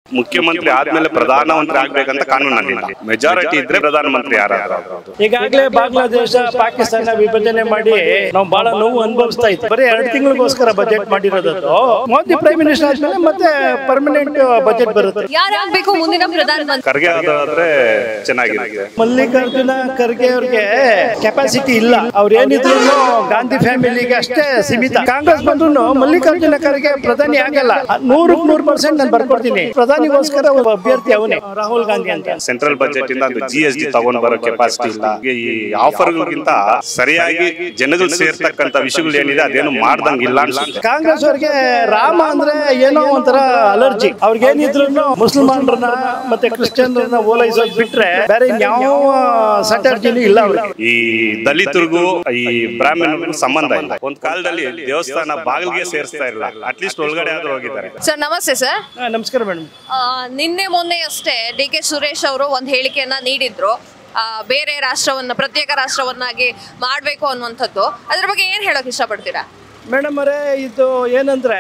ಮುಖ್ಯಮಂತ್ರಿ ಆದ್ಮೇಲೆ ಪ್ರಧಾನಮಂತ್ರಿ ಆಗ್ಬೇಕಂತ ಕಾನೂನಲ್ಲಿ ಮೆಜಾರಿಟಿ ಇದ್ರೆ ಪ್ರಧಾನಮಂತ್ರಿ ಯಾರಾದ್ರೂ. ಈಗಾಗಲೇ ಬಾಂಗ್ಲಾದೇಶ ಪಾಕಿಸ್ತಾನ ವಿಭಜನೆ ಮಾಡಿ ನಾವು ಬಹಳ ನೋವು ಅನುಭವಿಸ್ತಾ ಇತ್ತು. ಬರೀ 2 ತಿಂಗಳಿಗೋಸ್ಕರ ಬಜೆಟ್ ಮಾಡಿರೋದು. ಮೋದಿ ಪ್ರೈಮ್ ಮಿನಿಸ್ಟರ್ ಆದ್ಮೇಲೆ ಮತ್ತೆ ಪರ್ಮನೆಂಟ್ ಬಜೆಟ್ ಬರುತ್ತೆ. ಯಾರಾಗಬೇಕು ಮುಂದಿನ ಪ್ರಧಾನಮಂತ್ರಿ? ಖರ್ಗೆ ಆದ್ರೆ ಚೆನ್ನಾಗಿರುತ್ತೆ. ಮಲ್ಲಿಕಾರ್ಜುನ ಖರ್ಗೆ ಅವ್ರಿಗೆ ಕೆಪಾಸಿಟಿ ಇಲ್ಲ. ಅವ್ರು ಏನಿದ್ರು ಗಾಂಧಿ ಫ್ಯಾಮಿಲಿಗೆ ಅಷ್ಟೇ ಸೀಮಿತ. ಕಾಂಗ್ರೆಸ್ ಬಂದ್ರು ಮಲ್ಲಿಕಾರ್ಜುನ ಖರ್ಗೆ ಪ್ರಧಾನಿ ಆಗಲ್ಲ. 100% ನಾನು ಬರ್ಕೊಡ್ತೀನಿ. ಪ್ರಧಾನಿಗೋಸ್ಕರ ಒಬ್ಬ ಅಭ್ಯರ್ಥಿ ಅವನೇ, ರಾಹುಲ್ ಗಾಂಧಿ ಅಂತ. ಸೆಂಟ್ರಲ್ ಬಜೆಟ್ ಇಂದ GST ತಗೊಂಡ್ ಬರೋ ಕೆಪಾಸಿಟಿ ಇಲ್ಲ. ಈ ಆಫರ್ಗಳಿಗಿಂತ ಸರಿಯಾಗಿ ಜನಗಳು ಸೇರ್ತಕ್ಕಂತ ವಿಷಯಗಳು ಏನಿದೆ ಅದೇನು ಮಾಡ್ದಂಗಿಲ್ಲ ಅನ್ಸುತ್ತೆ. ಕಾಂಗ್ರೆಸ್ ಅವ್ರಿಗೆ ರಾಮ ಅಂದ್ರೆ ಏನೋ ಒಂಥರ ಅಲರ್ಜಿ. ಅವ್ರಿಗೆ ಏನಿದ್ರು ಮುಸಲ್ಮಾನರನ್ನ ಮತ್ತೆ ಕ್ರಿಶ್ಚಿಯನ್ರನ್ನ ಓಲೈಸೋದ್ ಬಿಟ್ರೆ ಬೇರೆ ಯಾವ ಸ್ಟ್ರಾಟಜಿನೂ ಇಲ್ಲ ಅವ್ರಿಗೆ. ಈ ದಲಿತರಿಗೂ ಈ ಬ್ರಾಹ್ಮಣರಿಗೂ ಸಂಬಂಧ ಇಲ್ಲ. ಒಂದ್ ಕಾಲದಲ್ಲಿ ದೇವಸ್ಥಾನ ಬಾಗಿಲಿಗೆ ಸೇರಿಸ್ತಾ ಇಲ್ಲ, ಅಟ್ಲೀಸ್ಟ್ ಒಳಗಡೆ ಆದ್ರೂ ಹೋಗಿದ್ದಾರೆ. ಸರ್ ನಮಸ್ತೆ ಸರ್. ನಮಸ್ಕಾರ ಮೇಡಮ್. ನಿನ್ನೆ ಮೊನ್ನೆ ಅಷ್ಟೇ DK ಸುರೇಶ್ ಅವರು ಒಂದು ಹೇಳಿಕೆಯನ್ನ ನೀಡಿದ್ರು, ಬೇರೆ ರಾಷ್ಟ್ರವನ್ನ ಪ್ರತ್ಯೇಕ ರಾಷ್ಟ್ರವನ್ನಾಗಿ ಮಾಡಬೇಕು ಅನ್ನುವಂಥದ್ದು. ಅದ್ರ ಬಗ್ಗೆ ಏನು ಹೇಳೋಕೆ ಇಷ್ಟಪಡ್ತೀರಾ? ಮೇಡಮ್ ಅವರೇ, ಇದು ಏನಂದ್ರೆ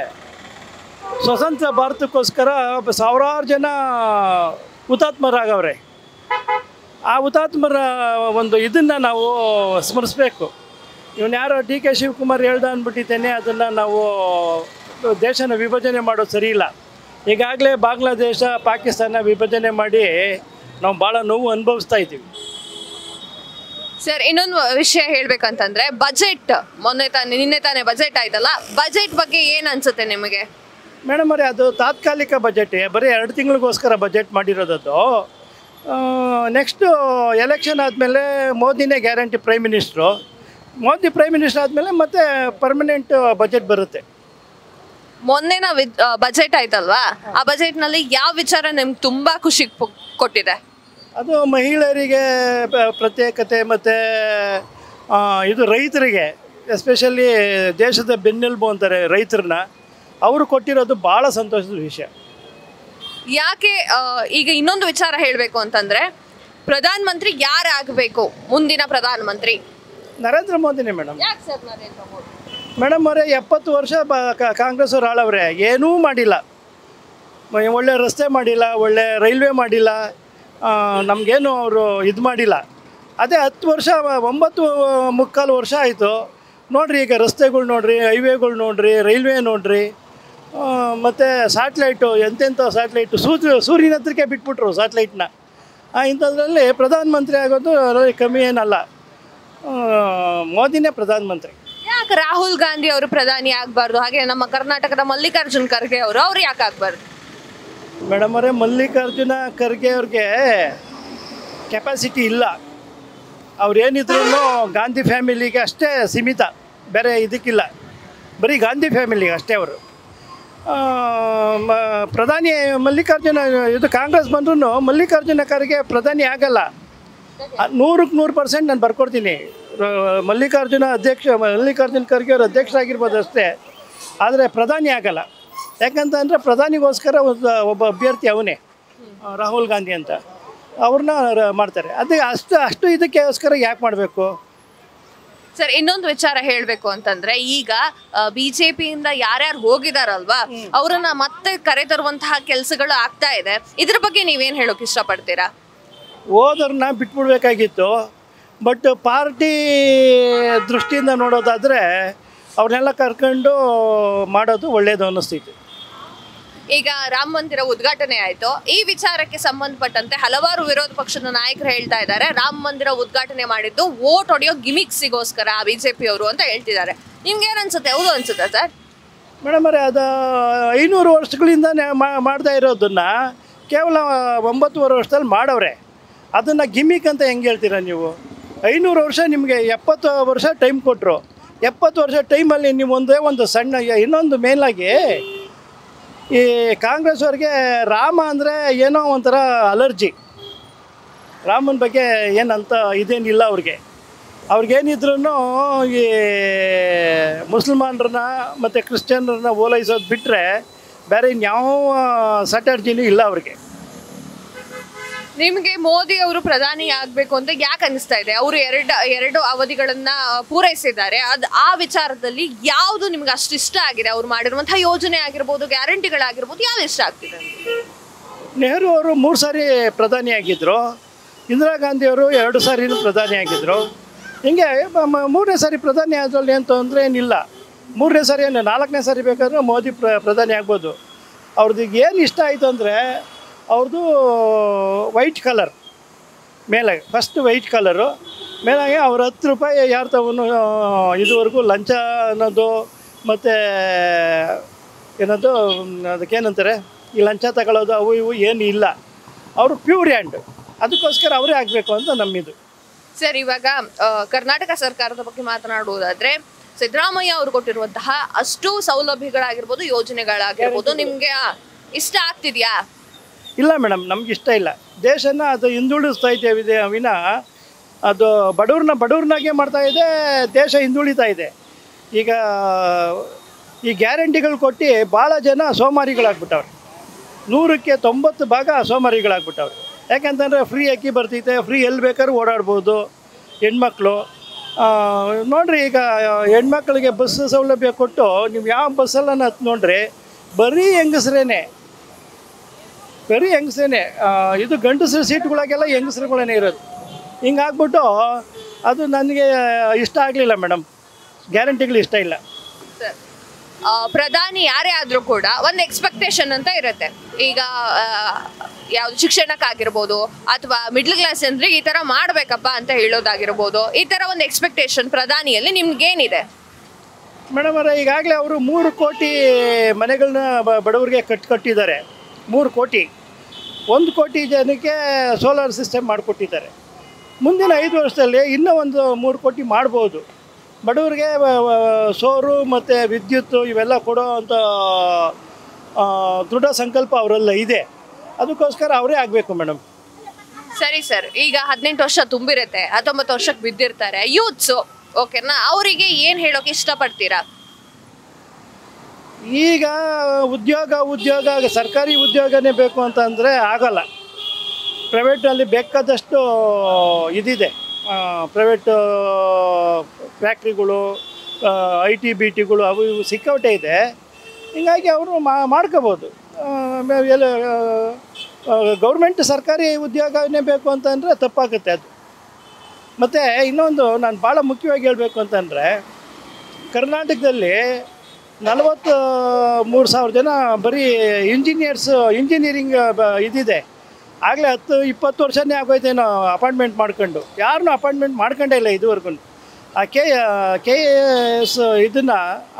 ಸ್ವತಂತ್ರ ಭಾರತಕ್ಕೋಸ್ಕರ ಸಾವಿರಾರು ಜನ ಹುತಾತ್ಮರಾಗವ್ರೆ. ಆ ಹುತಾತ್ಮರ ಒಂದು ಇದನ್ನು ನಾವು ಸ್ಮರಿಸ್ಬೇಕು. ಇವನು ಯಾರೋ DK ಶಿವಕುಮಾರ್ ಹೇಳ್ದ ಅಂದ್ಬಿಟ್ಟಿದ್ದೇನೆ, ಅದನ್ನು ನಾವು ದೇಶನ ವಿಭಜನೆ ಮಾಡೋದು ಸರಿ ಇಲ್ಲ. ಈಗಾಗಲೇ ಬಾಂಗ್ಲಾದೇಶ ಪಾಕಿಸ್ತಾನ ವಿಭಜನೆ ಮಾಡಿ ನಾವು ಭಾಳ ನೋವು ಅನುಭವಿಸ್ತಾ ಇದ್ದೀವಿ. ಸರ್ ಇನ್ನೊಂದು ವಿಷಯ ಹೇಳ್ಬೇಕಂತಂದ್ರೆ ಬಜೆಟ್ ನಿನ್ನೆ ತಾನೇ ಬಜೆಟ್ ಆಯ್ತಲ್ಲ, ಬಜೆಟ್ ಬಗ್ಗೆ ಏನು ಅನ್ಸುತ್ತೆ ನಿಮಗೆ? ಮೇಡಮ್ ಅವರೇ, ಅದು ತಾತ್ಕಾಲಿಕ ಬಜೆಟ್. ಬರೀ 2 ತಿಂಗಳಿಗೋಸ್ಕರ ಬಜೆಟ್ ಮಾಡಿರೋದದ್ದು. ನೆಕ್ಸ್ಟು ಎಲೆಕ್ಷನ್ ಆದಮೇಲೆ ಮೋದಿನೇ guarantee prime minister. Modi prime minister ಆದಮೇಲೆ ಮತ್ತೆ ಪರ್ಮನೆಂಟ್ ಬಜೆಟ್ ಬರುತ್ತೆ. ಮೊನ್ನೆನ ಬಜೆಟ್ ಆಯ್ತಲ್ವಾ, ಆ ಬಜೆಟ್ನಲ್ಲಿ ಯಾವ ವಿಚಾರ ನಿಮ್ಗೆ ತುಂಬ ಖುಷಿ ಕೊಟ್ಟಿದೆ? ಅದು ಮಹಿಳೆಯರಿಗೆ ಪ್ರತ್ಯೇಕತೆ ಮತ್ತು ಇದು ರೈತರಿಗೆ, ಎಸ್ಪೆಷಲಿ ದೇಶದ ಬೆನ್ನೆಲುಬು ಅಂತಾರೆ ರೈತರನ್ನ, ಅವರು ಕೊಟ್ಟಿರೋದು ಭಾಳ ಸಂತೋಷದ ವಿಷಯ. ಯಾಕೆ ಈಗ ಇನ್ನೊಂದು ವಿಚಾರ ಹೇಳಬೇಕು ಅಂತಂದರೆ, ಪ್ರಧಾನಮಂತ್ರಿ ಯಾರಾಗಬೇಕು ಮುಂದಿನ ಪ್ರಧಾನಮಂತ್ರಿ? ನರೇಂದ್ರ ಮೋದಿನೇ ಮೇಡಮ್. ಯಾಕೆ ಸರ್ ನರೇಂದ್ರ ಮೋದಿ? ಮೇಡಮ್ ಅವರೇ, 70 ವರ್ಷ ಕಾಂಗ್ರೆಸ್ ಅವ್ರು ಆಳವ್ರೆ, ಏನೂ ಮಾಡಿಲ್ಲ. ಒಳ್ಳೆ ರಸ್ತೆ ಮಾಡಿಲ್ಲ, ಒಳ್ಳೆ ರೈಲ್ವೆ ಮಾಡಿಲ್ಲ, ನಮಗೇನು ಅವರು ಇದು ಮಾಡಿಲ್ಲ. ಅದೇ 10 ವರ್ಷ 9.25 ವರ್ಷ ಆಯಿತು ನೋಡಿರಿ. ಈಗ ರಸ್ತೆಗಳು ನೋಡಿರಿ, ಹೈವೇಗಳು ನೋಡಿರಿ, ರೈಲ್ವೆ ನೋಡಿರಿ, ಮತ್ತು ಸ್ಯಾಟ್ಲೈಟು, ಎಂತೆಂಥ ಸ್ಯಾಟ್ಲೈಟು, ಸೂರ್ಯನ ಹತ್ರಕ್ಕೆ ಬಿಟ್ಬಿಟ್ರು ಸ್ಯಾಟ್ಲೈಟ್ನ. ಇಂಥದ್ರಲ್ಲಿ ಪ್ರಧಾನಮಂತ್ರಿ ಆಗೋದು ಕಮ್ಮಿ ಏನಲ್ಲ. ಮೋದಿನೇ ಪ್ರಧಾನಮಂತ್ರಿ. ಯಾಕೆ ರಾಹುಲ್ ಗಾಂಧಿ ಅವರು ಪ್ರಧಾನಿ ಆಗಬಾರ್ದು? ಹಾಗೆ ನಮ್ಮ ಕರ್ನಾಟಕದ ಮಲ್ಲಿಕಾರ್ಜುನ್ ಖರ್ಗೆ ಅವ್ರು ಯಾಕೆ ಆಗಬಾರ್ದು? ಮೇಡಮ್ ಅವರೇ, ಮಲ್ಲಿಕಾರ್ಜುನ ಖರ್ಗೆ ಅವ್ರಿಗೆ ಕೆಪಾಸಿಟಿ ಇಲ್ಲ. ಅವ್ರೇನಿದ್ರು ಗಾಂಧಿ ಫ್ಯಾಮಿಲಿಗೆ ಅಷ್ಟೇ ಸೀಮಿತ, ಬೇರೆ ಇದಕ್ಕಿಲ್ಲ. ಬರೀ ಗಾಂಧಿ ಫ್ಯಾಮಿಲಿಗೆ ಅಷ್ಟೇ ಅವರು ಪ್ರಧಾನಿ. ಮಲ್ಲಿಕಾರ್ಜುನ ಇದು ಕಾಂಗ್ರೆಸ್ ಬಂದ್ರೂ ಮಲ್ಲಿಕಾರ್ಜುನ ಖರ್ಗೆ ಪ್ರಧಾನಿ ಆಗಲ್ಲ. 100% ನಾನು ಬರ್ಕೊಡ್ತೀನಿ. ಮಲ್ಲಿಕಾರ್ಜುನ ಖರ್ಗೆ ಅವರು ಅಧ್ಯಕ್ಷರಾಗಿರ್ಬೋದು ಅಷ್ಟೇ, ಆದರೆ ಪ್ರಧಾನಿ ಆಗಲ್ಲ. ಯಾಕಂತಂದರೆ ಪ್ರಧಾನಿಗೋಸ್ಕರ ಒಬ್ಬ ಅಭ್ಯರ್ಥಿ ಅವನೇ, ರಾಹುಲ್ ಗಾಂಧಿ ಅಂತ. ಅವ್ರನ್ನ ಮಾಡ್ತಾರೆ. ಅದೇ ಅಷ್ಟು ಇದಕ್ಕೋಸ್ಕರ ಯಾಕೆ ಮಾಡಬೇಕು? ಸರ್ ಇನ್ನೊಂದು ವಿಚಾರ ಹೇಳಬೇಕು ಅಂತಂದ್ರೆ, ಈಗ ಬಿಜೆಪಿಯಿಂದ ಯಾರ್ಯಾರು ಹೋಗಿದಾರಲ್ವಾ, ಅವರನ್ನ ಮತ್ತೆ ಕರೆತರುವಂತಹ ಕೆಲಸಗಳು ಆಗ್ತಾ ಇದೆ. ಇದ್ರ ಬಗ್ಗೆ ನೀವೇನು ಹೇಳೋಕೆ ಇಷ್ಟಪಡ್ತೀರಾ? ಹೋದವ್ರನ್ನ ಬಿಟ್ಬಿಡ್ಬೇಕಾಗಿತ್ತು. ಬಟ್ ಪಾರ್ಟಿ ದೃಷ್ಟಿಯಿಂದ ನೋಡೋದಾದರೆ ಅವ್ರನ್ನೆಲ್ಲ ಕರ್ಕೊಂಡು ಮಾಡೋದು ಒಳ್ಳೆಯದು ಅನ್ನಿಸ್ತೈತೆ. ಈಗ ರಾಮ ಮಂದಿರ ಉದ್ಘಾಟನೆ ಆಯ್ತು. ಈ ವಿಚಾರಕ್ಕೆ ಸಂಬಂಧಪಟ್ಟಂತೆ ಹಲವಾರು ವಿರೋಧ ಪಕ್ಷದ ನಾಯಕರು ಹೇಳ್ತಾ ಇದ್ದಾರೆ, ರಾಮ ಮಂದಿರ ಉದ್ಘಾಟನೆ ಮಾಡಿದ್ದು ವೋಟ್ ಹೊಡೆಯೋ ಗಿಮಿಕ್ಸಿಗೋಸ್ಕರ ಬಿಜೆಪಿ ಅವರು ಅಂತ ಹೇಳ್ತಿದ್ದಾರೆ. ನಿಮ್ಗೆ ಏನು ಅನ್ಸುತ್ತೆ? ಹೌದು ಅನ್ಸುತ್ತೆ ಸರ್? ಮೇಡಮ್ ಅವರೇ, ಅದು 500 ವರ್ಷಗಳಿಂದ ಮಾಡ್ತಾ ಇರೋದನ್ನು ಕೇವಲ 9 ವರ್ಷದಲ್ಲಿ ಮಾಡವ್ರೆ. ಅದನ್ನು ಗಿಮಿಕ್ ಅಂತ ಹೆಂಗೆ ಹೇಳ್ತೀರಾ ನೀವು? 500 ವರ್ಷ ನಿಮಗೆ 70 ವರ್ಷ ಟೈಮ್ ಕೊಟ್ಟರು. 70 ವರ್ಷ ಟೈಮಲ್ಲಿ ನೀವು ಒಂದೇ ಒಂದು ಸಣ್ಣ ಇನ್ನೊಂದು ಮೇಲಾಗಿ ಈ ಕಾಂಗ್ರೆಸ್ ಅವ್ರಿಗೆ ರಾಮ ಅಂದರೆ ಏನೋ ಒಂಥರ ಅಲರ್ಜಿ. ರಾಮನ ಬಗ್ಗೆ ಏನಂತ ಇದೇನಿಲ್ಲ ಅವ್ರಿಗೇನಿದ್ರು ಈ ಮುಸಲ್ಮಾನರನ್ನ ಮತ್ತು ಕ್ರಿಶ್ಚಿಯನ್ರನ್ನ ಓಲೈಸೋದು ಬಿಟ್ಟರೆ ಬೇರೆ ಇನ್ಯಾವ ಸ್ಟ್ರಾಟಜಿನೂ ಇಲ್ಲ ಅವ್ರಿಗೆ. ನಿಮಗೆ ಮೋದಿ ಅವರು ಪ್ರಧಾನಿ ಆಗಬೇಕು ಅಂತ ಯಾಕೆ ಅನಿಸ್ತಾ ಇದೆ? ಅವರು ಎರಡು ಅವಧಿಗಳನ್ನ ಪೂರೈಸಿದ್ದಾರೆ. ಆ ವಿಚಾರದಲ್ಲಿ ಯಾವುದು ನಿಮ್ಗೆ ಅಷ್ಟು ಇಷ್ಟ ಆಗಿದೆ? ಅವ್ರು ಮಾಡಿರುವಂತಹ ಯೋಜನೆ ಆಗಿರ್ಬೋದು, ಗ್ಯಾರಂಟಿಗಳಾಗಿರ್ಬೋದು, ಯಾವ್ದು ಇಷ್ಟ ಆಗ್ತಿದೆ? ನೆಹರು ಅವರು 3 ಸಾರಿ ಪ್ರಧಾನಿಯಾಗಿದ್ದರು, ಇಂದಿರಾ ಗಾಂಧಿಯವರು 2 ಸಾರಿನೂ ಪ್ರಧಾನಿಯಾಗಿದ್ದರು. ಹಿಂಗೆ 3ನೇ ಸಾರಿ ಪ್ರಧಾನಿ ಆದ್ರಲ್ಲಿ ಏನು ತೊಂದರೆ ಏನಿಲ್ಲ. 3ನೇ ಸಾರಿ ಏನು 4ನೇ ಸಾರಿ ಬೇಕಾದ್ರೆ ಮೋದಿ ಪ್ರಧಾನಿ ಆಗ್ಬೋದು. ಅವ್ರದ್ದು ಏನು ಇಷ್ಟ ಆಯಿತು ಅಂದರೆ ಅವ್ರದ್ದು ವೈಟ್ ಕಲರ್ ಮೇಲೆ, ಫಸ್ಟ್ ವೈಟ್ ಕಲರು ಮೇಲಾಗಿ ಅವ್ರು 10 ರೂಪಾಯಿ ಯಾರು ತಗೊಂಡು ಇದುವರೆಗೂ ಲಂಚ ಅನ್ನೋದು ಮತ್ತು ಏನದು ಅದಕ್ಕೇನಂತಾರೆ ಈ ಲಂಚ ತಗೊಳ್ಳೋದು ಅವು ಇವು ಏನು ಇಲ್ಲ. ಅವರು ಪ್ಯೂರ್ ಹ್ಯಾಂಡ್, ಅದಕ್ಕೋಸ್ಕರ ಅವರೇ ಆಗಬೇಕು ಅಂತ ನಮ್ಮಿದು. ಸರ್, ಇವಾಗ ಕರ್ನಾಟಕ ಸರ್ಕಾರದ ಬಗ್ಗೆ ಮಾತನಾಡುವುದಾದ್ರೆ ಸಿದ್ದರಾಮಯ್ಯ ಅವರು ಕೊಟ್ಟಿರುವಂತಹ ಅಷ್ಟು ಸೌಲಭ್ಯಗಳಾಗಿರ್ಬೋದು, ಯೋಜನೆಗಳಾಗಿರ್ಬೋದು ನಿಮಗೆ ಇಷ್ಟ ಆಗ್ತಿದ್ಯಾ? ಇಲ್ಲ ಮೇಡಮ್, ನಮ್ಗೆ ಇಷ್ಟ ಇಲ್ಲ. ದೇಶನ ಅದು ಹಿಂದುಳಿಸ್ತಾ ಇದ್ದೇವೆ ವಿನ ಅದು ಬಡವ್ರನ್ನಾಗೆ ಮಾಡ್ತಾ ಇದೆ, ದೇಶ ಹಿಂದುಳಿತಾ ಇದೆ. ಈಗ ಈ ಗ್ಯಾರಂಟಿಗಳು ಕೊಟ್ಟು ಭಾಳ ಜನ ಸೋಮಾರಿಗಳಾಗ್ಬಿಟ್ಟವ್ರೆ. 100ಕ್ಕೆ 90 ಭಾಗ ಸೋಮಾರಿಗಳಾಗ್ಬಿಟ್ಟವ್ರೆ. ಯಾಕೆಂತಂದರೆ ಫ್ರೀ ಅಕ್ಕಿ ಬರ್ತೈತೆ, ಫ್ರೀ ಎಲ್ಲಿ ಬೇಕಾದ್ರೂ ಓಡಾಡ್ಬೋದು ಹೆಣ್ಮಕ್ಳು. ನೋಡಿರಿ, ಈಗ ಹೆಣ್ಮಕ್ಳಿಗೆ ಬಸ್ ಸೌಲಭ್ಯ ಕೊಟ್ಟು ನೀವು ಯಾವ ಬಸ್ಸೆಲ್ಲ ನೋಡ್ರಿ ಬರೀ ಹೆಂಗಸ್ರೇನೆ. ಇದು ಗಂಡಸರು ಸೀಟ್ಗಳಾಗೆಲ್ಲ ಹೆಂಗಸ್ರುಗಳೇ ಇರೋದು. ಹಿಂಗಾಗ್ಬಿಟ್ಟು ಅದು ನನಗೆ ಇಷ್ಟ ಆಗಲಿಲ್ಲ ಮೇಡಮ್. ಗ್ಯಾರಂಟಿಗಳು ಇಷ್ಟ ಇಲ್ಲ. ಪ್ರಧಾನಿ ಯಾರೇ ಆದರೂ ಕೂಡ ಒಂದು ಎಕ್ಸ್ಪೆಕ್ಟೇಷನ್ ಅಂತ ಇರುತ್ತೆ. ಈಗ ಯಾವುದು ಶಿಕ್ಷಣಕ್ಕಾಗಿರ್ಬೋದು ಅಥವಾ ಮಿಡ್ಲ್ ಕ್ಲಾಸ್ ಅಂದರೆ ಈ ಥರ ಮಾಡಬೇಕಪ್ಪ ಅಂತ ಹೇಳೋದಾಗಿರ್ಬೋದು, ಈ ಥರ ಒಂದು ಎಕ್ಸ್ಪೆಕ್ಟೇಷನ್ ಪ್ರಧಾನಿಯಲ್ಲಿ ನಿಮ್ಗೇನಿದೆ? ಮೇಡಮ್ ಅವರೇ, ಈಗಾಗಲೇ ಅವರು 3 ಕೋಟಿ ಮನೆಗಳನ್ನ ಬಡವರಿಗೆ ಕಟ್ಟಿದ್ದಾರೆ. 3 ಕೋಟಿ, 1 ಕೋಟಿ ಜನಕ್ಕೆ ಸೋಲಾರ್ ಸಿಸ್ಟಮ್ ಮಾಡಿಕೊಟ್ಟಿದ್ದಾರೆ. ಮುಂದಿನ 5 ವರ್ಷದಲ್ಲಿ ಇನ್ನೂ ಒಂದು 3 ಕೋಟಿ ಮಾಡ್ಬೋದು. ಬಡವರಿಗೆ ಸೋರು ಮತ್ತು ವಿದ್ಯುತ್ ಇವೆಲ್ಲ ಕೊಡೋ ಅಂಥ ದೃಢ ಸಂಕಲ್ಪ ಅವರೆಲ್ಲ ಇದೆ. ಅದಕ್ಕೋಸ್ಕರ ಅವರೇ ಆಗಬೇಕು ಮೇಡಮ್. ಸರಿ ಸರ್, ಈಗ 18 ವರ್ಷ ತುಂಬಿರುತ್ತೆ, 19 ವರ್ಷಕ್ಕೆ ಬಿದ್ದಿರ್ತಾರೆ ಯೂತ್ಸು, ಓಕೆನಾ? ಅವರಿಗೆ ಏನು ಹೇಳೋಕೆ ಇಷ್ಟಪಡ್ತೀರಾ? ಈಗ ಉದ್ಯೋಗ ಸರ್ಕಾರಿ ಉದ್ಯೋಗನೇ ಬೇಕು ಅಂತಂದರೆ ಆಗಲ್ಲ. ಪ್ರೈವೇಟಲ್ಲಿ ಬೇಕಾದಷ್ಟು ಇದಿದೆ. ಪ್ರೈವೇಟ್ ಫ್ಯಾಕ್ಟ್ರಿಗಳು, IT BTಗಳು ಅವು ಇವು ಸಿಕ್ಕಾಪಟ್ಟೆ ಇದೆ. ಹೀಗಾಗಿ ಅವರು ಮಾಡ್ಕೋಬೋದು. ಗೌರ್ಮೆಂಟ್ ಸರ್ಕಾರಿ ಉದ್ಯೋಗನೇ ಬೇಕು ಅಂತಂದರೆ ತಪ್ಪಾಗುತ್ತೆ ಅದು. ಮತ್ತು ಇನ್ನೊಂದು ನಾನು ಭಾಳ ಮುಖ್ಯವಾಗಿ ಹೇಳಬೇಕು ಅಂತಂದರೆ, ಕರ್ನಾಟಕದಲ್ಲಿ 43,000 ಜನ ಬರೀ ಇಂಜಿನಿಯರಿಂಗ್ ಇದಿದೆ. ಆಗಲೇ 10-20 ವರ್ಷನೇ ಆಗೋಯ್ತೇನೋ ಅಪಾಯಿಂಟ್ಮೆಂಟ್ ಮಾಡ್ಕೊಂಡು. ಯಾರನ್ನೂ ಅಪಾಯಿಂಟ್ಮೆಂಟ್ ಮಾಡ್ಕೊಂಡೇ ಇಲ್ಲ ಇದುವರೆಗೂ. ಆ KS ಇದನ್ನು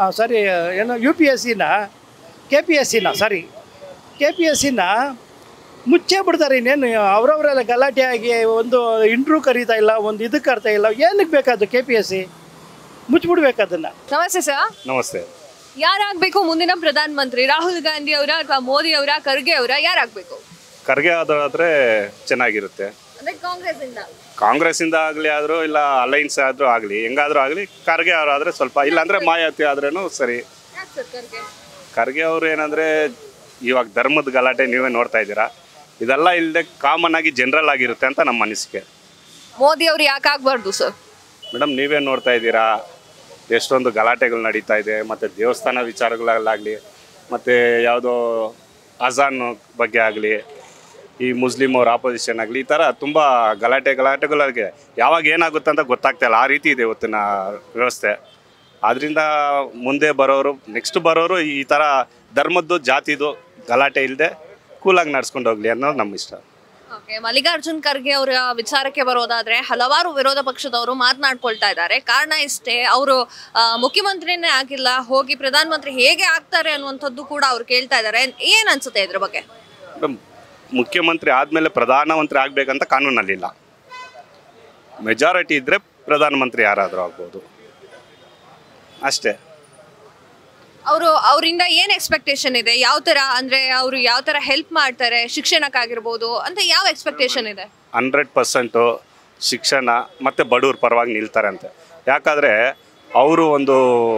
KPSCನ ಮುಚ್ಚೇ ಬಿಡ್ತಾರೆ. ಇನ್ನೇನು ಅವರವರೆಲ್ಲ ಗಲಾಟೆ ಆಗಿ ಒಂದು ಇಂಟ್ರ್ಯೂ ಕರೀತಾ ಇಲ್ಲ, ಒಂದು ಇದಕ್ಕೆ ಕರ್ತಾ ಇಲ್ಲ. ಏನಕ್ಕೆ ಬೇಕಾದ್ದು KPSC? ಮುಚ್ಚಿಬಿಡ್ಬೇಕು ಅದನ್ನು. ನಮಸ್ತೆ ಸರ್. ನಮಸ್ತೆ. ಯಾರಾಗಬೇಕು ಮುಂದಿನ ಪ್ರಧಾನಮಂತ್ರಿ? ರಾಹುಲ್ ಗಾಂಧಿ ಅವರ ಅಥವಾ ಮೋದಿ ಅವರ, ಖರ್ಗೆ ಅವರ? ಯಾರಾಗಬೇಕು? ಖರ್ಗೆ ಆದ್ರೆ ಚೆನ್ನಾಗಿರುತ್ತೆ. ಕಾಂಗ್ರೆಸ್ಸಿಂದ ಆಗಲಿ ಆದರೂ ಇಲ್ಲ ಅಲೈನ್ಸ್ ಆದರೂ ಆಗಲಿ, ಹೆಂಗಾದರೂ ಆಗಲಿ ಖರ್ಗೆ ಅವರಾದರೆ ಸ್ವಲ್ಪ, ಇಲ್ಲಾಂದರೆ ಮಾಯಾವತಿ ಆದ್ರೂ ಸರಿ. ಖರ್ಗೆ ಅವರು ಏನಂದರೆ ಇವಾಗ ಧರ್ಮದ ಗಲಾಟೆ ನೀವೇ ನೋಡ್ತಾ ಇದ್ದೀರಾ. ಇದೆಲ್ಲ ಇಲ್ಲದೆ ಕಾಮನ್ ಆಗಿ ಜನರಲ್ ಆಗಿರುತ್ತೆ ಅಂತ ನಮ್ಮ ಅನಿಸಿಕೆ. ಮೋದಿ ಅವರು ಯಾಕೆ ಆಗಬಾರ್ದು ಸರ್? ಮೇಡಮ್, ನೀವೇ ನೋಡ್ತಾ ಇದ್ದೀರಾ ಎಷ್ಟೊಂದು ಗಲಾಟೆಗಳು ನಡೀತಾ ಇದೆ. ಮತ್ತು ದೇವಸ್ಥಾನ ವಿಚಾರಗಳಲ್ಲಾಗಲಿ, ಮತ್ತು ಯಾವುದೋ ಅಜಾನ್ ಬಗ್ಗೆ ಆಗಲಿ, ಈ ಮುಸ್ಲಿಮ್ ಅವ್ರ ಆಪೋಸಿಷನ್ ಆಗಲಿ, ಈ ಥರ ತುಂಬ ಗಲಾಟೆಗಳಿಗೆ ಯಾವಾಗ ಏನಾಗುತ್ತೆ ಅಂತ ಗೊತ್ತಾಗ್ತಾ ಇಲ್ಲ. ಆ ರೀತಿ ಇದೆ ಇವತ್ತಿನ ವ್ಯವಸ್ಥೆ. ಆದ್ದರಿಂದ ಮುಂದೆ ನೆಕ್ಸ್ಟ್ ಬರೋರು ಈ ಥರ ಧರ್ಮದ್ದು ಜಾತಿದು ಗಲಾಟೆ ಇಲ್ಲದೆ ಕೂಲಾಗಿ ನಡ್ಸ್ಕೊಂಡು ಹೋಗಲಿ ಅನ್ನೋದು ನಮ್ಮ ಇಷ್ಟ. ಓಕೆ, ಮಲ್ಲಿಕಾರ್ಜುನ್ ಖರ್ಗೆ ಅವರ ವಿಚಾರಕ್ಕೆ ಬರೋದಾದ್ರೆ ಹಲವಾರು ವಿರೋಧ ಪಕ್ಷದವರು ಮಾತನಾಡ್ಕೊಳ್ತಾ ಇದ್ದಾರೆ. ಕಾರಣ ಇಷ್ಟೇ, ಅವರು ಮುಖ್ಯಮಂತ್ರಿನೇ ಆಗಿಲ್ಲ, ಹೋಗಿ ಪ್ರಧಾನಮಂತ್ರಿ ಹೇಗೆ ಆಗ್ತಾರೆ ಅನ್ನುವಂಥದ್ದು ಕೂಡ ಅವ್ರು ಕೇಳ್ತಾ ಇದ್ದಾರೆ. ಏನ್ ಅನ್ಸುತ್ತೆ ಇದ್ರ ಬಗ್ಗೆ? ಮುಖ್ಯಮಂತ್ರಿ ಆದಮೇಲೆ ಪ್ರಧಾನಮಂತ್ರಿ ಆಗಬೇಕಂತ ಕಾನೂನಲ್ಲಿಲ್ಲ. ಮೆಜಾರಿಟಿ ಇದ್ದರೆ ಪ್ರಧಾನಮಂತ್ರಿ ಯಾರಾದರೂ ಆಗ್ಬೋದು ಅಷ್ಟೇ. ಅವರಿಂದ ಏನು ಎಕ್ಸ್ಪೆಕ್ಟೇಷನ್ ಇದೆ? ಯಾವ ಥರ ಅಂದರೆ ಅವರು ಯಾವ ಥರ ಹೆಲ್ಪ್ ಮಾಡ್ತಾರೆ ಶಿಕ್ಷಣಕ್ಕಾಗಿರ್ಬೋದು ಅಂತ ಯಾವ ಎಕ್ಸ್ಪೆಕ್ಟೇಷನ್ ಇದೆ? 100% ಶಿಕ್ಷಣ ಮತ್ತು ಬಡವ್ರ ಪರವಾಗಿ ನಿಲ್ತಾರೆ ಅಂತ. ಯಾಕಂದರೆ ಅವರು ಒಂದು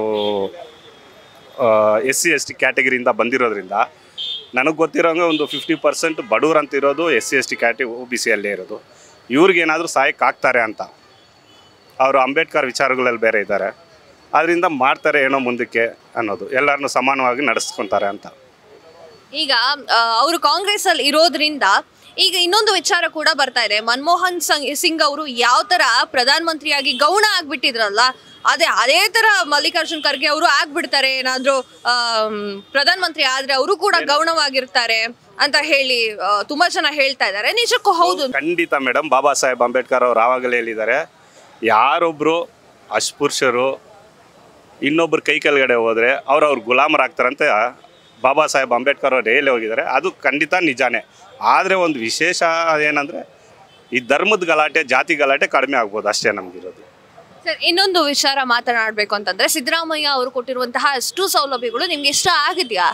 SC ST ಕ್ಯಾಟಗರಿಯಿಂದ ಬಂದಿರೋದ್ರಿಂದ ನನಗೆ ಗೊತ್ತಿರೋಂಗೆ ಒಂದು 50% ಬಡವ್ರು ಅಂತ ಇರೋದು SC ST ಕ್ಯಾಟಗರಿ OBCಯಲ್ಲೇ ಇರೋದು. ಇವ್ರಿಗೇನಾದರೂ ಸಹಾಯಕ್ಕೆ ಆಗ್ತಾರೆ ಅಂತ ಅವರು ಅಂಬೇಡ್ಕರ್ ವಿಚಾರಗಳಲ್ಲಿ ಬೇರೆ ಇದ್ದಾರೆ. ಅದರಿಂದ ಮಾಡ್ತಾರೆ ಏನೋ ಮುಂದಕ್ಕೆ ಅನ್ನೋದು, ಎಲ್ಲರನ್ನೂ ಸಮಾನವಾಗಿ ನಡೆಸ್ಕೊತಾರೆ ಅಂತ. ಈಗ ಅವರು ಕಾಂಗ್ರೆಸ್ ಅಲ್ಲಿ ಇರೋದ್ರಿಂದ ಈಗ ಇನ್ನೊಂದು ವಿಚಾರ ಕೂಡ ಬರ್ತಾ ಇದೆ. ಮನಮೋಹನ್ ಸಿಂಗ್ ಅವರು ಯಾವ ತರ ಪ್ರಧಾನಮಂತ್ರಿಯಾಗಿ ಗೌಣ ಆಗ್ಬಿಟ್ಟಿದ್ರಲ್ಲ, ಅದೇ ತರ ಮಲ್ಲಿಕಾರ್ಜುನ್ ಖರ್ಗೆ ಅವರು ಆಗ್ಬಿಡ್ತಾರೆ, ಏನಾದ್ರೂ ಪ್ರಧಾನಮಂತ್ರಿ ಆದ್ರೆ ಅವರು ಕೂಡ ಗೌಣವಾಗಿರ್ತಾರೆ ಅಂತ ಹೇಳಿ ತುಂಬಾ ಜನ ಹೇಳ್ತಾ ಇದ್ದಾರೆ. ನಿಜಕ್ಕೂ ಹೌದು? ಖಂಡಿತ ಮೇಡಮ್. ಬಾಬಾ ಸಾಹೇಬ್ ಅಂಬೇಡ್ಕರ್ ಅವರು ಆವಾಗಲೇ ಹೇಳಿದ್ದಾರೆ, ಯಾರೊಬ್ರು ಅಸ್ಪೃಶ್ಯರು ಇನ್ನೊಬ್ರು ಕೈ ಕೆಳಗಡೆ ಹೋದ್ರೆ ಅವ್ರ ಗುಲಾಮರಾಗ್ತಾರಂತ ಬಾಬಾ ಸಾಹೇಬ್ ಅಂಬೇಡ್ಕರ್ ಅವರು ಹೇಳಿ ಹೋಗಿದ್ದಾರೆ. ಅದು ಖಂಡಿತ ನಿಜಾನೇ. ಆದರೆ ಒಂದು ವಿಶೇಷ ಏನಂದರೆ ಈ ಧರ್ಮದ ಗಲಾಟೆ, ಜಾತಿ ಗಲಾಟೆ ಕಡಿಮೆ ಆಗ್ಬೋದು, ಅಷ್ಟೇ ನಮಗಿರೋದು. ಸರ್, ಇನ್ನೊಂದು ವಿಚಾರ ಮಾತನಾಡಬೇಕು ಅಂತಂದ್ರೆ, ಸಿದ್ದರಾಮಯ್ಯ ಅವರು ಕೊಟ್ಟಿರುವಂತಹ ಅಷ್ಟು ಸೌಲಭ್ಯಗಳು ನಿಮ್ಗೆ ಇಷ್ಟ ಆಗಿದೆಯಾ?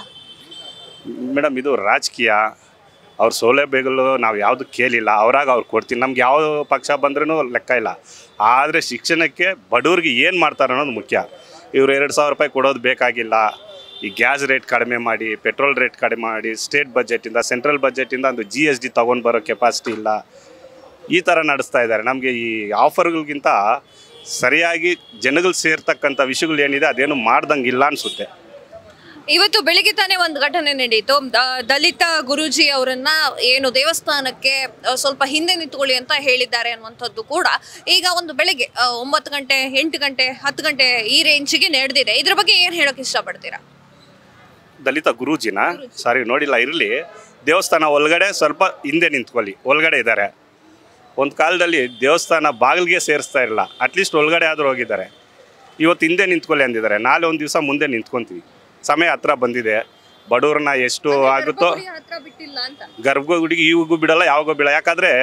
ಮೇಡಮ್, ಇದು ರಾಜಕೀಯ. ಅವ್ರ ಸೌಲಭ್ಯಗಳು ನಾವು ಯಾವುದು ಕೇಳಿಲ್ಲ, ಅವ್ರಾಗ ಅವ್ರು ಕೊಡ್ತೀನಿ. ನಮ್ಗೆ ಯಾವ ಪಕ್ಷ ಬಂದ್ರೂ ಲೆಕ್ಕ ಇಲ್ಲ. ಆದರೆ ಶಿಕ್ಷಣಕ್ಕೆ ಬಡವ್ರಿಗೆ ಏನು ಮಾಡ್ತಾರೆ ಅನ್ನೋದು ಮುಖ್ಯ. ಇವರು 2,000 ರೂಪಾಯಿ ಕೊಡೋದು ಬೇಕಾಗಿಲ್ಲ. ಈ ಗ್ಯಾಸ್ ರೇಟ್ ಕಡಿಮೆ ಮಾಡಿ, ಪೆಟ್ರೋಲ್ ರೇಟ್ ಕಡಿಮೆ ಮಾಡಿ, ಸ್ಟೇಟ್ ಬಜೆಟಿಂದ, ಸೆಂಟ್ರಲ್ ಬಜೆಟಿಂದ ಒಂದು GST ತೊಗೊಂಡು ಬರೋ ಕೆಪಾಸಿಟಿ ಇಲ್ಲ. ಈ ಥರ ನಡೆಸ್ತಾ ಇದ್ದಾರೆ. ನಮಗೆ ಈ ಆಫರ್ಗಳಿಗಿಂತ ಸರಿಯಾಗಿ ಜನಗಳು ಸೇರ್ತಕ್ಕಂಥ ವಿಷಯಗಳು ಏನಿದೆ ಅದೇನು ಮಾಡ್ದಂಗಿಲ್ಲ ಅನಿಸುತ್ತೆ. ಇವತ್ತು ಬೆಳಿಗ್ಗೆ ತಾನೇ ಒಂದು ಘಟನೆ ನಡೀತು. ದಲಿತ ಗುರೂಜಿ ಅವರನ್ನ ಏನು ದೇವಸ್ಥಾನಕ್ಕೆ ಸ್ವಲ್ಪ ಹಿಂದೆ ನಿಂತ್ಕೊಳ್ಳಿ ಅಂತ ಹೇಳಿದ್ದಾರೆ ಅನ್ನುವಂಥದ್ದು ಕೂಡ ಈಗ ಒಂದು ಬೆಳಿಗ್ಗೆ 9 ಗಂಟೆ, 8 ಗಂಟೆ, 10 ಗಂಟೆ ಈ ರೇಂಜಿಗೆ ನಡೆದಿದೆ. ಇದ್ರ ಬಗ್ಗೆ ಏನು ಹೇಳೋಕೆ ಇಷ್ಟಪಡ್ತೀರಾ? ದಲಿತ ಗುರೂಜಿನ ಸಾರಿ ನೋಡಿಲ್ಲ, ಇರಲಿ. ದೇವಸ್ಥಾನ ಒಳಗಡೆ ಸ್ವಲ್ಪ ಹಿಂದೆ ನಿಂತ್ಕೊಳ್ಳಿ, ಒಳಗಡೆ ಇದ್ದಾರೆ. ಒಂದು ಕಾಲದಲ್ಲಿ ದೇವಸ್ಥಾನ ಬಾಗಿಲಿಗೆ ಸೇರಿಸ್ತಾ ಇರಲ್ಲ, ಅಟ್ಲೀಸ್ಟ್ ಒಳಗಡೆ ಆದರೂ ಹೋಗಿದ್ದಾರೆ. ಇವತ್ತು ಹಿಂದೆ ನಿಂತ್ಕೊಳ್ಳಿ ಅಂದಿದ್ದಾರೆ. ನಾಳೆ ಒಂದು ದಿವಸ ಮುಂದೆ ನಿಂತ್ಕೊತೀವಿ. ಸಮಯ ಹತ್ರ ಬಂದಿದೆ. ಬಡವ್ರನ್ನ ಎಷ್ಟು ಆಗುತ್ತೋ ಗರ್ಭಗುಡಿಗೆ ಇವಿಗೂ ಬಿಡಲ್ಲ, ಯಾವಾಗೂ ಬಿಡಲ್ಲ. ಯಾಕಂದರೆ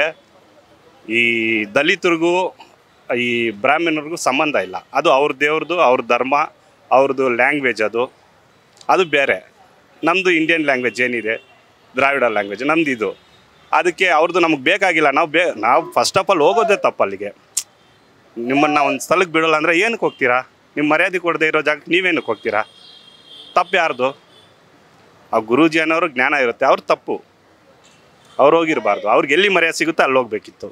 ಈ ದಲಿತರಿಗೂ ಈ ಬ್ರಾಹ್ಮಣರಿಗೂ ಸಂಬಂಧ ಇಲ್ಲ. ಅದು ಅವ್ರ ದೇವ್ರದ್ದು, ಅವ್ರ ಧರ್ಮ, ಅವ್ರದ್ದು ಲ್ಯಾಂಗ್ವೇಜ್, ಅದು ಬೇರೆ. ನಮ್ಮದು ಇಂಡಿಯನ್ ಲ್ಯಾಂಗ್ವೇಜ್ ಏನಿದೆ, ದ್ರಾವಿಡ ಲ್ಯಾಂಗ್ವೇಜ್ ನಮ್ದು ಇದು. ಅದಕ್ಕೆ ಅವ್ರದ್ದು ನಮಗೆ ಬೇಕಾಗಿಲ್ಲ. ನಾವು ಫಸ್ಟ್ ಆಫ್ ಆಲ್ ಹೋಗೋದೇ ತಪ್ಪಲ್ಲಿಗೆ. ನಿಮ್ಮನ್ನು ಒಂದು ಸ್ಥಳಕ್ಕೆ ಬಿಡೋಲ್ಲ ಅಂದರೆ ಏನಕ್ಕೆ ಹೋಗ್ತೀರಾ? ನಿಮ್ಮ ಮರ್ಯಾದೆ ಕೊಡದೇ ಇರೋ ಜಾಗಕ್ಕೆ ನೀವೇನಕ್ಕೆ ಹೋಗ್ತೀರಾ? ತಪ್ಪು ಯಾರ್ದು? ಆ ಗುರೂಜಿ ಅನ್ನೋರು ಜ್ಞಾನ ಇರುತ್ತೆ, ಅವ್ರು ತಪ್ಪು. ಅವ್ರು ಹೋಗಿರಬಾರ್ದು. ಅವ್ರಿಗೆ ಎಲ್ಲಿ ಮರ್ಯಾದೆ ಸಿಗುತ್ತೆ ಅಲ್ಲಿ ಹೋಗ್ಬೇಕಿತ್ತು.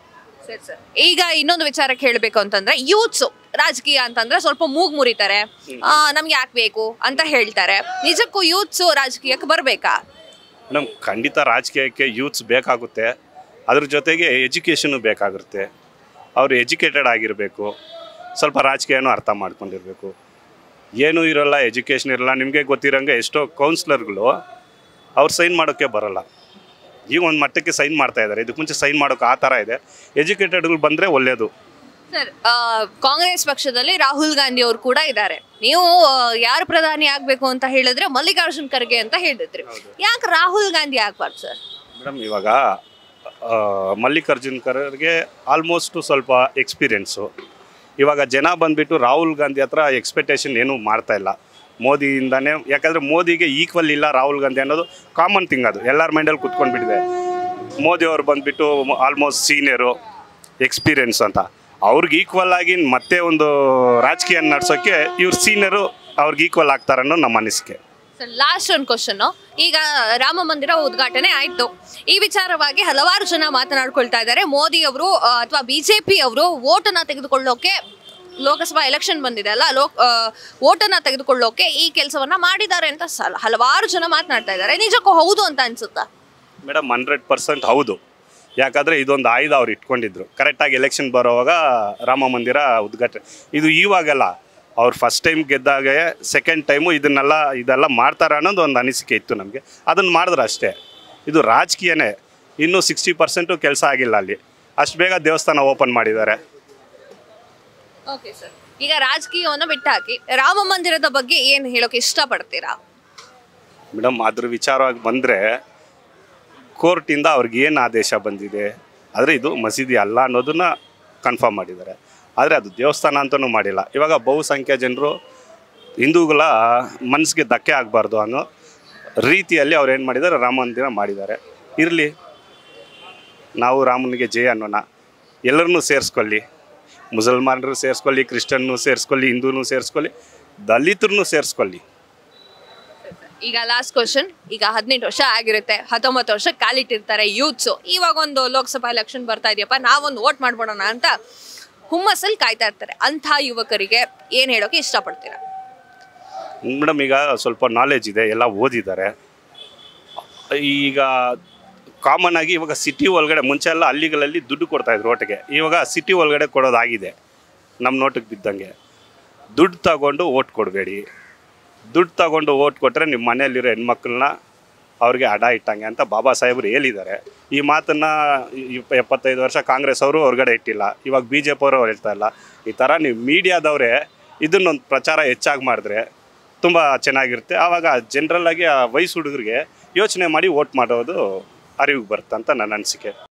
ಈಗ ಇನ್ನೊಂದು ವಿಚಾರಕ್ಕೆ ಹೇಳಬೇಕು ಅಂತಂದ್ರೆ, ಯೂತ್ಸ್ ರಾಜಕೀಯ ಅಂತಂದ್ರೆ ಸ್ವಲ್ಪ ಮೂಗ್ ಮುರಿತಾರೆ, ನಮ್ಗೆ ಯಾಕೆ ಬೇಕು ಅಂತ ಹೇಳ್ತಾರೆ. ನಿಜಕ್ಕೂ ಯೂತ್ಸ್ ರಾಜಕೀಯಕ್ಕೆ ಬರಬೇಕಾ? ಮೇಡಮ್, ಖಂಡಿತ ರಾಜಕೀಯಕ್ಕೆ ಯೂತ್ಸ್ ಬೇಕಾಗುತ್ತೆ. ಅದ್ರ ಜೊತೆಗೆ ಎಜುಕೇಷನು ಬೇಕಾಗುತ್ತೆ. ಅವರು ಎಜುಕೇಟೆಡ್ ಆಗಿರಬೇಕು, ಸ್ವಲ್ಪ ರಾಜಕೀಯನೂ ಅರ್ಥ ಮಾಡ್ಕೊಂಡಿರಬೇಕು. ಏನೂ ಇರೋಲ್ಲ, ಎಜುಕೇಷನ್ ಇರೋಲ್ಲ. ನಿಮಗೆ ಗೊತ್ತಿರೋಂಗೆ ಎಷ್ಟೋ ಕೌನ್ಸಿಲರ್ಗಳು ಅವ್ರು ಸೈನ್ ಮಾಡೋಕ್ಕೆ ಬರೋಲ್ಲ. ಈಗ ಒಂದು ಮಟ್ಟಕ್ಕೆ ಸೈನ್ ಮಾಡ್ತಾ ಇದ್ದಾರೆ. ಇದಕ್ಕೆ ಮುಂಚೆ ಸೈನ್ ಮಾಡೋಕೆ ಆ ಥರ ಇದೆ. ಎಜುಕೇಟೆಡ್ಗಳು ಬಂದರೆ ಒಳ್ಳೆಯದು. ಸರ್, ಕಾಂಗ್ರೆಸ್ ಪಕ್ಷದಲ್ಲಿ ರಾಹುಲ್ ಗಾಂಧಿ ಅವರು ಕೂಡ ಇದ್ದಾರೆ. ನೀವು ಯಾರು ಪ್ರಧಾನಿ ಆಗಬೇಕು ಅಂತ ಹೇಳಿದ್ರೆ ಮಲ್ಲಿಕಾರ್ಜುನ್ ಖರ್ಗೆ ಅಂತ ಹೇಳಿದ್ರಿ. ಯಾಕೆ ರಾಹುಲ್ ಗಾಂಧಿ ಆಗ್ಬಾರ್ದು ಸರ್? ಮೇಡಮ್, ಇವಾಗ ಮಲ್ಲಿಕಾರ್ಜುನ್ ಖರ್ಗೆ ಆಲ್ಮೋಸ್ಟ್ ಸ್ವಲ್ಪ ಎಕ್ಸ್ಪೀರಿಯೆನ್ಸು. ಇವಾಗ ಜನ ಬಂದುಬಿಟ್ಟು ರಾಹುಲ್ ಗಾಂಧಿ ಹತ್ರ ಎಕ್ಸ್ಪೆಕ್ಟೇಷನ್ ಏನೂ ಮಾಡ್ತಾ ಇಲ್ಲ ಮೋದಿಯಿಂದನೇ. ಯಾಕಂದರೆ ಮೋದಿಗೆ ಈಕ್ವಲ್ ಇಲ್ಲ ರಾಹುಲ್ ಗಾಂಧಿ ಅನ್ನೋದು ಕಾಮನ್ ಥಿಂಗ್. ಅದು ಎಲ್ಲರ ಮೈಂಡಲ್ಲಿ ಕುತ್ಕೊಂಡ್ಬಿಟ್ಟಿದೆ. ಮೋದಿ ಅವ್ರು ಬಂದುಬಿಟ್ಟು ಆಲ್ಮೋಸ್ಟ್ ಸೀನಿಯರು, ಎಕ್ಸ್ಪೀರಿಯೆನ್ಸ್ ಅಂತ. ಅವ್ರಿಗೆ ಈಕ್ವಲ್ ಆಗಿ ಮತ್ತೆ ಒಂದು ರಾಜಕೀಯ ನಡೆಸೋಕ್ಕೆ ಇವ್ರು ಸೀನಿಯರು ಅವ್ರಿಗೆ ಈಕ್ವಲ್ ಆಗ್ತಾರನ್ನೋ ನಮ್ಮ ಅನಿಸಿಕೆ. ಸರ್, ಲಾಸ್ಟ್ ಒಂದು ಕ್ವಶನ್. ಈಗ ರಾಮ ಮಂದಿರ ಉದ್ಘಾಟನೆ ಆಯ್ತು. ಈ ವಿಚಾರವಾಗಿ ಹಲವಾರು ಜನ ಮಾತನಾಡ್ಕೊಳ್ತಾ ಇದ್ದಾರೆ. ಮೋದಿ ಅವರು ಅಥವಾ BJP ಅವರು ವೋಟನ್ನ ತೆಗೆದುಕೊಳ್ಳೋಕೆ, ಲೋಕಸಭಾ ಎಲೆಕ್ಷನ್ ಬಂದಿದೆ ಅಲ್ಲ, ವೋಟನ್ನ ತೆಗೆದುಕೊಳ್ಳೋಕೆ ಈ ಕೆಲಸವನ್ನ ಮಾಡಿದ್ದಾರೆ ಅಂತ ಹಲವಾರು ಜನ ಮಾತನಾಡ್ತಾ ಇದ್ದಾರೆ. ನಿಜಕ್ಕೂ ಹೌದು ಅಂತ ಅನ್ಸುತ್ತಾ? ಮೇಡಮ್, 100% ಹೌದು. ಯಾಕಂದರೆ ಇದೊಂದು ಆಯುಧ ಅವ್ರು ಇಟ್ಕೊಂಡಿದ್ರು. ಕರೆಕ್ಟಾಗಿ ಎಲೆಕ್ಷನ್ ಬರೋವಾಗ ರಾಮ ಮಂದಿರ ಉದ್ಘಾಟನೆ. ಇದು ಇವಾಗಲ್ಲ, ಅವ್ರು ಫಸ್ಟ್ ಟೈಮ್ ಗೆದ್ದಾಗ ಸೆಕೆಂಡ್ ಟೈಮು ಇದೆಲ್ಲ ಮಾಡ್ತಾರೆ ಅನ್ನೋದು ಒಂದು ಅನಿಸಿಕೆ ಇತ್ತು ನಮಗೆ. ಅದನ್ನು ಮಾಡಿದ್ರೆ ಅಷ್ಟೇ. ಇದು ರಾಜಕೀಯನೇ. ಇನ್ನೂ 60% ಕೆಲಸ ಆಗಿಲ್ಲ ಅಲ್ಲಿ. ಅಷ್ಟು ಬೇಗ ದೇವಸ್ಥಾನ ಓಪನ್ ಮಾಡಿದ್ದಾರೆ. ಓಕೆ ಸರ್, ಈಗ ರಾಜಕೀಯವನ್ನು ಬಿಟ್ಟಾಕಿ ರಾಮ ಮಂದಿರದ ಬಗ್ಗೆ ಏನು ಹೇಳೋಕೆ ಇಷ್ಟಪಡ್ತೀರಾ? ಮೇಡಮ್, ಅದ್ರ ವಿಚಾರವಾಗಿ ಬಂದರೆ ಕೋರ್ಟಿಂದ ಅವ್ರಿಗೆ ಏನು ಆದೇಶ ಬಂದಿದೆ, ಆದರೆ ಇದು ಮಸೀದಿ ಅಲ್ಲ ಅನ್ನೋದನ್ನು ಕನ್ಫರ್ಮ್ ಮಾಡಿದ್ದಾರೆ. ಆದರೆ ಅದು ದೇವಸ್ಥಾನ ಅಂತಲೂ ಮಾಡಿಲ್ಲ. ಇವಾಗ ಬಹುಸಂಖ್ಯೆ ಜನರು ಹಿಂದೂಗಳ ಮನಸ್ಸಿಗೆ ಧಕ್ಕೆ ಆಗಬಾರ್ದು ಅನ್ನೋ ರೀತಿಯಲ್ಲಿ ಅವ್ರು ಏನು ಮಾಡಿದ್ದಾರೆ, ರಾಮ ಮಂದಿರ ಮಾಡಿದ್ದಾರೆ. ಇರಲಿ, ನಾವು ರಾಮನಿಗೆ ಜಯ ಅನ್ನೋಣ. ಎಲ್ಲರನ್ನೂ ಸೇರಿಸ್ಕೊಳ್ಳಿ. ಮುಸಲ್ಮಾನರು ಸೇರಿಸ್ಕೊಳ್ಳಿ, ಕ್ರಿಶ್ಚಿಯನ್ನು ಸೇರಿಸ್ಕೊಳ್ಳಿ, ಹಿಂದೂನೂ ಸೇರಿಸ್ಕೊಳ್ಳಿ, ದಲಿತರನ್ನು ಸೇರಿಸ್ಕೊಳ್ಳಿ. ಈಗ ಲಾಸ್ಟ್ ಕ್ವಶನ್. ಈಗ 18 ವರ್ಷ ಆಗಿರುತ್ತೆ, 19 ವರ್ಷ ಕಾಲಿಟ್ಟಿರ್ತಾರೆ ಯೂತ್ಸು. ಇವಾಗ ಒಂದು ಲೋಕಸಭಾ ಎಲೆಕ್ಷನ್ ಬರ್ತಾ ಇದೆಯಪ್ಪ, ನಾವೊಂದು ವೋಟ್ ಮಾಡ್ಬಿಡೋಣ ಅಂತ ಹುಮ್ಮಸ್ಸಲ್ಲಿ ಕಾಯ್ತಾ ಇರ್ತಾರೆ. ಅಂಥ ಯುವಕರಿಗೆ ಏನು ಹೇಳೋಕೆ ಇಷ್ಟಪಡ್ತೀರಾ? ಮೇಡಮ್, ಈಗ ಸ್ವಲ್ಪ ನಾಲೆಜ್ ಇದೆ, ಎಲ್ಲ ಓದಿದ್ದಾರೆ. ಈಗ ಕಾಮನ್ ಆಗಿ ಇವಾಗ ಸಿಟಿ ಒಳಗಡೆ ಮುಂಚೆ ಎಲ್ಲ ಹಳ್ಳಿಗಳಲ್ಲಿ ದುಡ್ಡು ಕೊಡ್ತಾಯಿದ್ರು ಓಟಿಗೆ, ಇವಾಗ ಸಿಟಿ ಒಳಗಡೆ ಕೊಡೋದಾಗಿದೆ. ನಮ್ಮ ನೋಟಿಗೆ ಬಿದ್ದಂಗೆ ದುಡ್ಡು ತಗೊಂಡು ಓಟ್ ಕೊಡಬೇಡಿ. ದುಡ್ಡು ತಗೊಂಡು ಓಟ್ ಕೊಟ್ಟರೆ ನಿಮ್ಮ ಮನೆಯಲ್ಲಿರೋ ಹೆಣ್ಮಕ್ಳನ್ನ ಅವ್ರಿಗೆ ಅಡ ಇಟ್ಟಂಗೆ ಅಂತ ಬಾಬಾ ಸಾಹೇಬರು ಹೇಳಿದ್ದಾರೆ. ಈ ಮಾತನ್ನು 75 ವರ್ಷ ಕಾಂಗ್ರೆಸ್ ಅವರು ಹೊರಗಡೆ ಇಟ್ಟಿಲ್ಲ, ಇವಾಗ BJP ಅವರು ಹೇಳ್ತಾ ಇಲ್ಲ. ಈ ಥರ ನೀವು ಮೀಡಿಯಾದವರೇ ಇದನ್ನೊಂದು ಪ್ರಚಾರ ಹೆಚ್ಚಾಗಿ ಮಾಡಿದ್ರೆ ತುಂಬ ಚೆನ್ನಾಗಿರುತ್ತೆ. ಆವಾಗ ಜನರಲ್ಲಾಗಿ ಆ ವಯಸ್ಸು ಹುಡುಗರಿಗೆ ಯೋಚನೆ ಮಾಡಿ ಓಟ್ ಮಾಡೋದು ಅರಿವಿಗೆ ಬರುತ್ತೆ ಅಂತ ನನ್ನ ಅನಿಸಿಕೆ.